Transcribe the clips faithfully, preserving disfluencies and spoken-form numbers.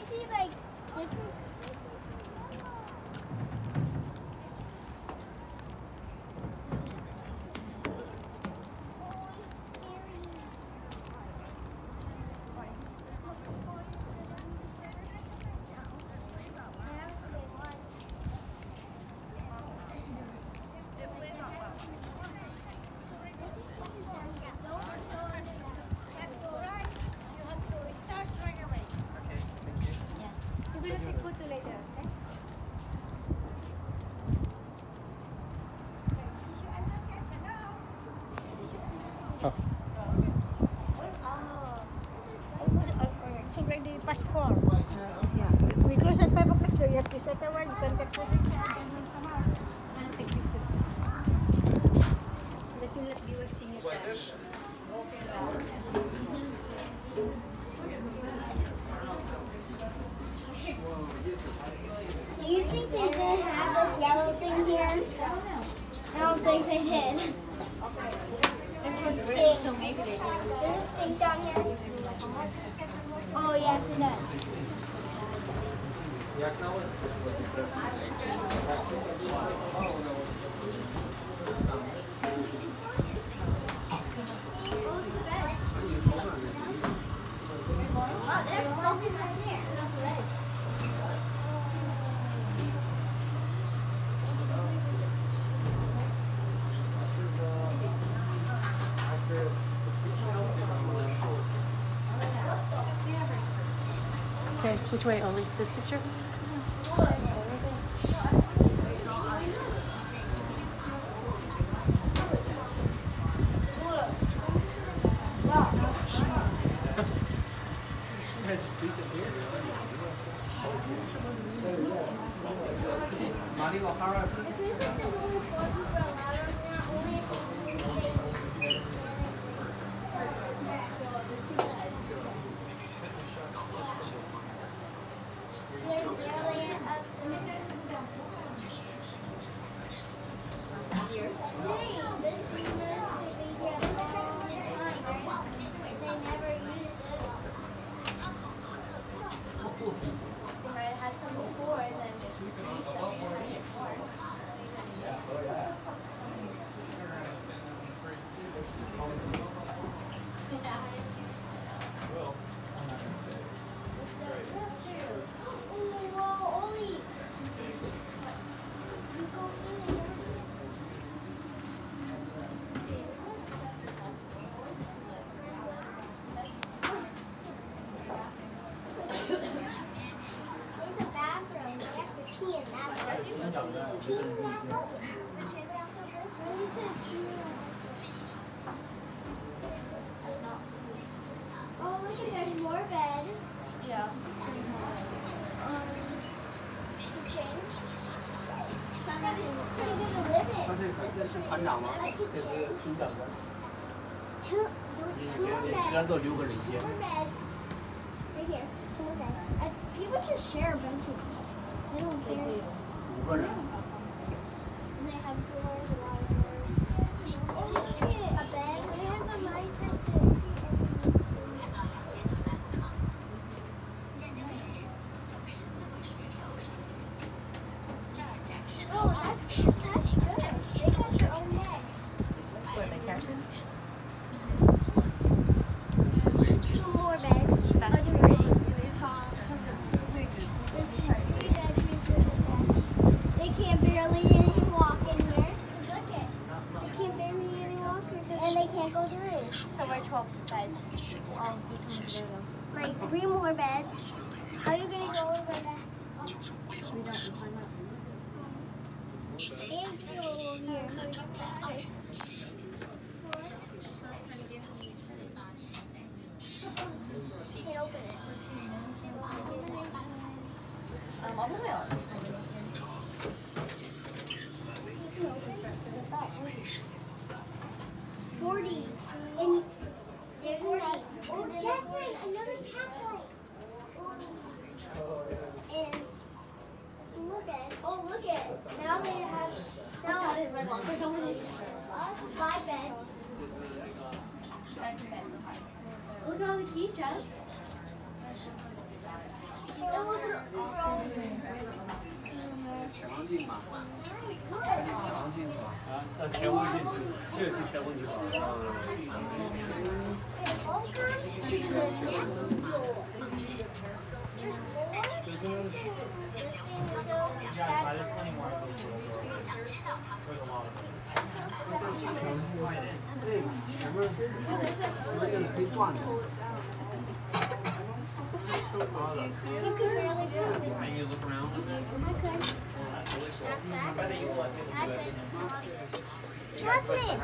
see like different? Oh. It's already past four. Uh, yeah. We close at five o'clock, so you have to set a word. You can get photos and take pictures. That will not be wasting your time. Do you think they did have this yellow thing here? I don't think they did. There's a stink. So maybe they do. There's a stink down here. Oh yes, it does. Oh, there's something right there. Okay, which way? Only this picture? Oh, look at there's more bed. Yeah. Um, to change. That is pretty good to live in. Two, two more beds. Two more beds. Right here. Two more beds. I, people just share a bunch of them. They don't care. And they have doors, a lot of doors. Oh, look at it. A bed. It has a mattress. Oh, that's, that's good. They got their own bed. What, the captain? Two more beds. That's Other three. They can't barely even walk in here. Look it. They can't barely even walk in here. And they can't go through. So we're twelve beds. Oh, this one's there though. Like three more beds. How are you going to go over that? We don't climb up. And two over here. You can open it. Um, I'll put my arm. Forty. And there's forty. Oh, Jasmine, another pathway. And look at. Oh, look at. Now they have. Now five beds. Look at all the keys, Jess. 强劲嘛，强劲嘛。啊，那前温镜，这个是前温镜。对，前面这个可以转的。 You look around. Jasmine,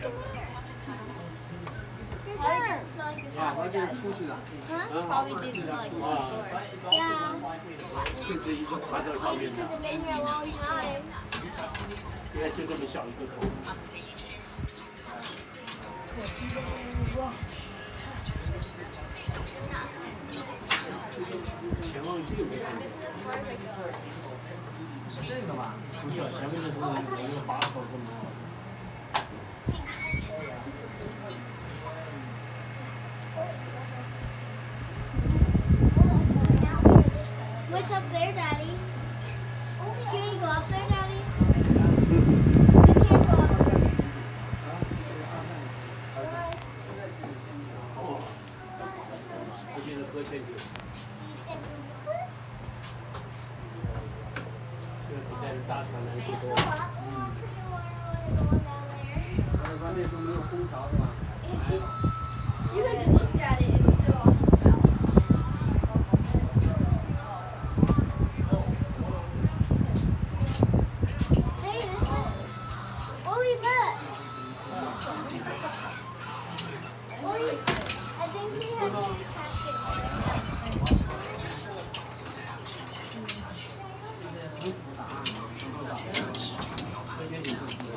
Probably didn't smell like the 啊，它这是出去的。 Probably didn't smell like the before. yeah, 这是一直爬在上面的， it's been here a long time. 你看就这么小一个头。潜望镜没看见。是这个吧？不是，前面的是有一个把手这么。 What's up there, Daddy? Can we go up there, Daddy? We can't go up there. 哦，这就是搁进去。这个比在大船难去多。嗯。但是它那时候没有空调是吧？ You like looked at it and still also smelled. Hey, this was. Ollie, look. Ollie, I think we have to catch it. 很复杂，这些你不知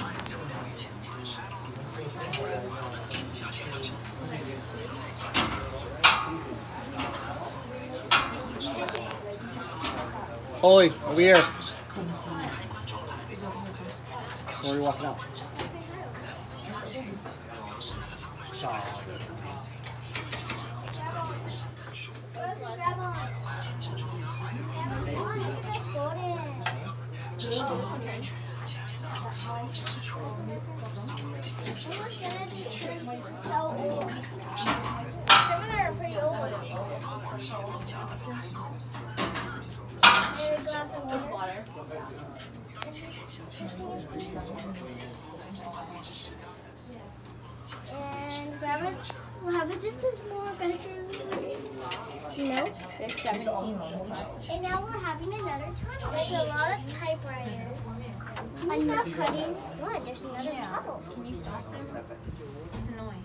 道。 Ollie, over here. Where are you walking out? Grab on. Oh, look at this golden. Almost gonna be so old. Some of them are pretty old. Maybe a glass of water. Water. And grab it. What happens if there's more bedrooms? No. There's seventeen so far. And now we're having another tunnel. There's a lot of typewriters. Can you stop cutting? What? There's another tunnel. Can you stop them? It's annoying.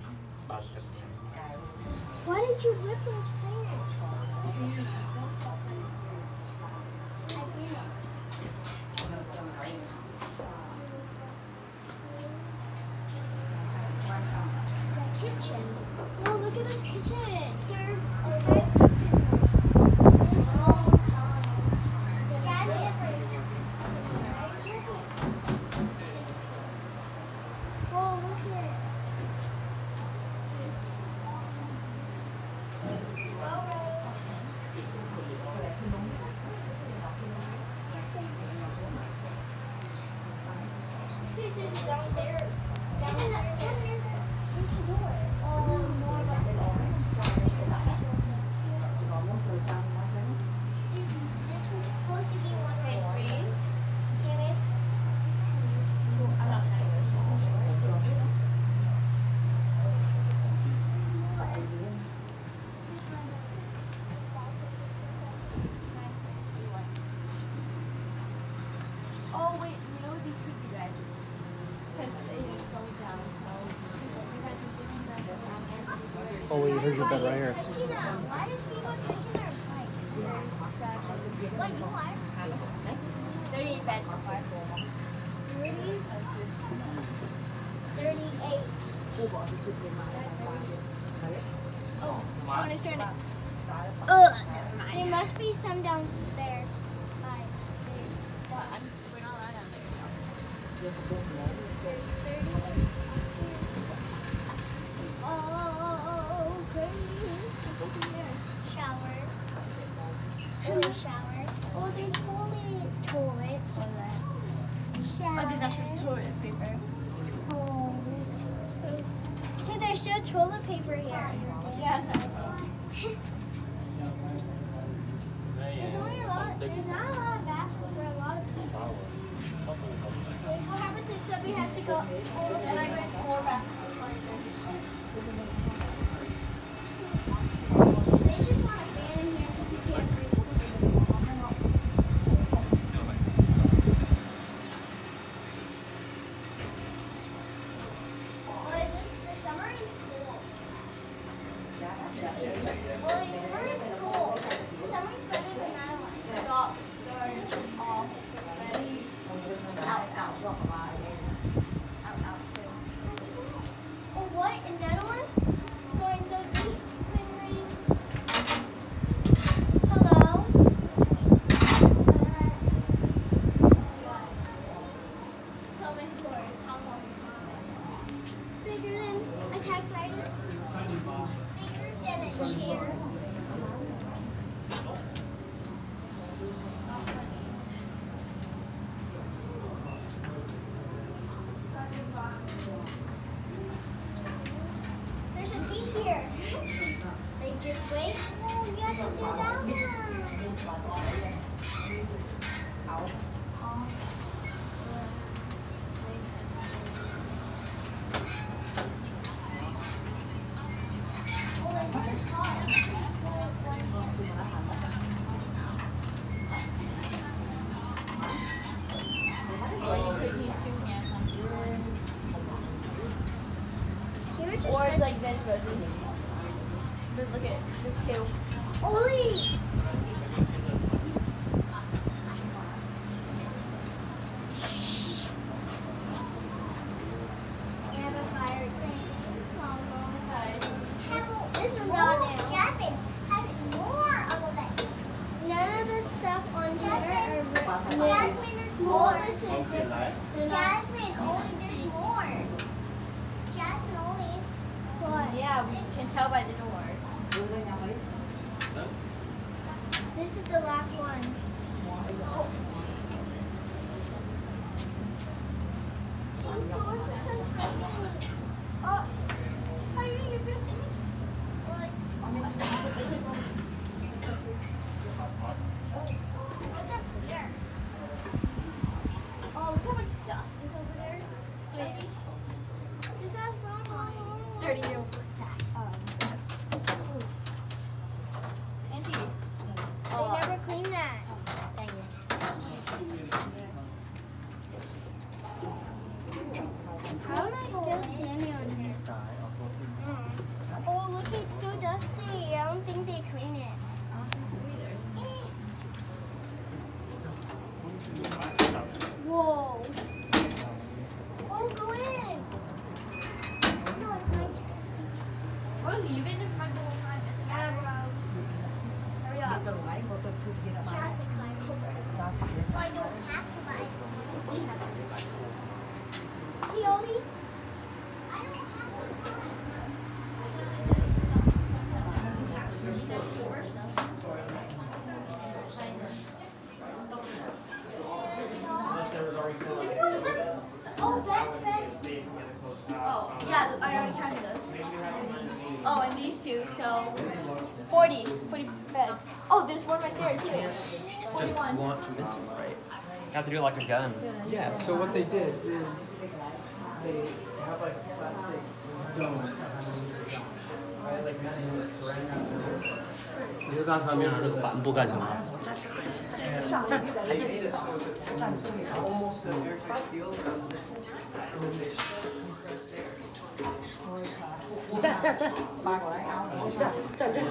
Why did you rip those plants? The kitchen. Oh, look at this kitchen. There's a red Oh, look at it. Downstairs. Downstairs. Where's the door? Oh, more about the door. Is this supposed to be one right green? Yeah, maybe. I'm not Oh wait, you know these could be reds. Because they fall down, so we had these different reds around there. Ollie, here's your bed right here. Touching them. Why does people touching our bike? What, you are? thirty-eight beds so far. thirty? thirty-eight. Oh, one is trying to. Ugh. There must be some down there. By But I'm, we're not allowed down there, so. There's thirty. Oh, okay. Shower. should have toilet paper here. Yeah, so There's only a lot. There's not a lot of baskets for a lot of people. What happens if somebody has to go? and I went four baskets. They just want a fan in here because you can't breathe. Well, is this, the submarine's cool. Well, the submarine's cool. The submarine's better than that one. Stop, start, off, ready, out, out, out, out. Oh, what? Another one? This is going so deep. Hello? So many floors. Almost. Bigger than a typewriter. Bigger than a chair. There's a seat here. They just wait. Oh, you have to do that one. Or you could use two hands on You were just Or it's trying- like this, Rosie. But look at there's two. Oli! We have a fire thing. This is not new. Jasmine, have more of a bed. None of the stuff on here are new. Jasmine is more. All this is different. Jasmine, only there's more. Jasmine, only. What? Yeah, we can tell by the door. This is the last one. These doors are so pretty. Oh, how are you gonna get this one? Or like, what's up here? Oh, look how much dust is over there. Crazy. Is that so long? thirty-two. Um, Auntie. They Oh, never clean that. Dang it. How am I still standing on here? Oh, look, it's still dusty. I don't think they clean it. Whoa. Oh, go in. No, it's not. Rosie, you've been in front the whole time. Isn't Yeah, it? bro. Hurry up. Tries to climb over. So I don't have to climb. See, Oli? I don't have to climb. Oh, beds, beds. Oh, yeah, I already counted those. Oh, and these two, so forty. forty beds. Oh, there's one right there, too. Just forty-one. launch missiles, right? You have to do it like a gun. Yeah, so what they did is they have like a plastic dome. Right, like surrounding the 你就刚才没有拿这个帆布干什么？ They made it so that it's almost an airtight seal around this, and then they compressed air. 站站站，站站站。